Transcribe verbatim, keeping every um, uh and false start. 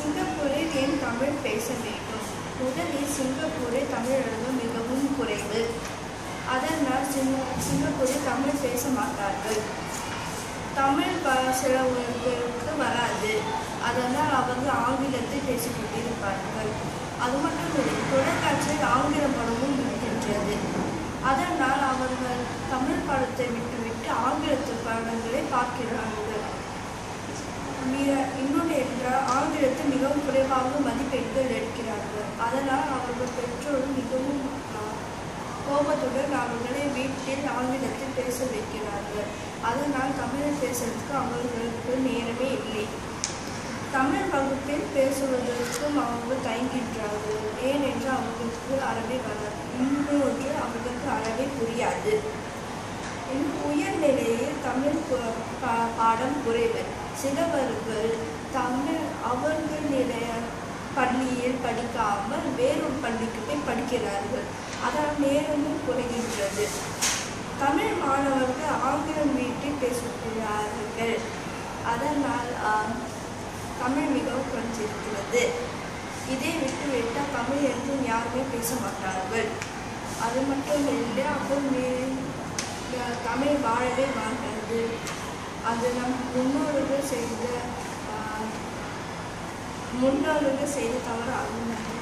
சிங்கப்பூரில் ஏன் தமிழ் பேச வேண்டும்? முதலில் சிங்கப்பூரில் தமிழர்கள் மிகவும் குறைவு. அதனால் சிங்கப்பூரில் தமிழ் பேச மாட்டார்கள். தமிழ் சிலவர்களுக்கு வராது. அதனால் அவர்கள் ஆங்கிலத்தில் பேசிக் கொண்டிருப்பார்கள். அது மட்டும் இல்லை, தொலைக்காட்சியில் ஆங்கில படமும் இருக்கின்றது. அதனால் அவர்கள் தமிழ் படத்தை விட்டுவிட்டு ஆங்கிலத்து படங்களை பார்க்கிறார்கள். இன்னொன்று என்றால் ஆங்கிலத்தில் மிகவும் குறைவாக மதிப்பெண்கள் எடுக்கிறார்கள். அதனால் அவர்கள் பெற்றோர் மிகவும் கோபத்துடன் அவர்களை வீட்டில் ஆங்கிலத்தில் பேச வைக்கிறார்கள். அதனால் தமிழ் பேசுவதற்கு அவர்களுக்கு நேரமே இல்லை. தமிழ் வகுப்பில் பேசுவதற்கும் அவர்கள் தயங்குகின்றார்கள். ஏனென்றால் அவர்களுக்கு அறவே வராது. இன்னொன்று அவர்களுக்கு அறவே புரியாது. உயர்நிலையில் தமிழ் பாடம் குறைவு. சிலவர்கள் தமிழ் அவர்கள் நிலைய பள்ளியில் படிக்காமல் வேறொரு பள்ளிக்கு போய் படிக்கிறார்கள். அதனால் நேரமும் குறைகின்றது. தமிழ் மாணவர்கள் ஆங்கிலம் வீட்டில் பேசுகிறார்கள். அதனால் தமிழ் மிகவும் குறைஞ்சிருக்கிறது. இதை விட்டு விட்டால் தமிழ் என்றும் யாருமே பேச மாட்டார்கள். அது மட்டும் இல்லை, அப்போ தமிழ் வாழவே வாழ்கிறது. அது நம் முன்னோர்கள் செய்த முன்னோர்கள் செய்த தவறு ஆகும்.